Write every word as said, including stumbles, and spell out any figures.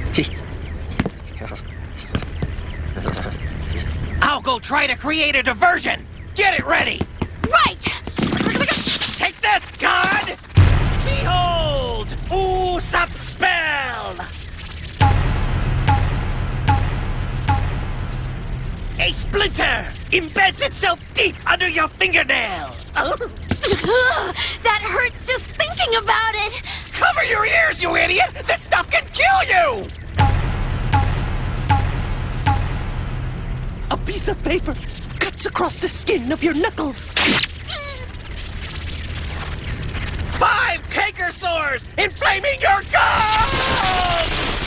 I'll go try to create a diversion. Get it ready. Right! Take this, God! Behold! Usopp spell! A splinter embeds itself deep under your fingernail. That hurts just thinking about it! Cover your ears, you idiot! This stuff can kill you! A piece of paper cuts across the skin of your knuckles. Five canker sores inflaming your gums!